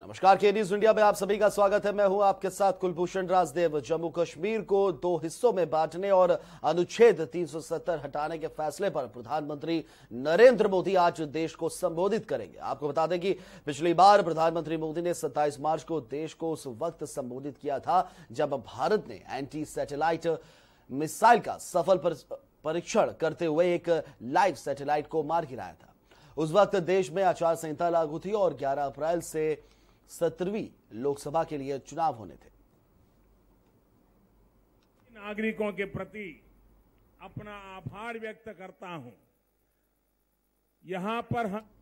नमस्कार, के news India में आप सभी का स्वागत है। मैं हूं आपके साथ कुलभूषण राजदेव। जम्मू कश्मीर को 2 हिस्सों में बांटने और अनुच्छेद 370 हटाने के फैसले पर प्रधानमंत्री नरेंद्र मोदी आज देश को संबोधित करेंगे। आपको बता दें कि पिछली बार प्रधानमंत्री मोदी ने 27 मार्च को देश को उस वक्त संबोधित किया था जब भारत ने एंटी सैटेलाइट मिसाइल का सफल परीक्षण करते हुए एक लाइव सैटेलाइट को मार गिराया था। उस वक्त देश में आचार संहिता लागू थी और 11 अप्रैल से 17वीं लोकसभा के लिए चुनाव होने थे। नागरिकों के प्रति अपना आभार व्यक्त करता हूं। यहां पर हम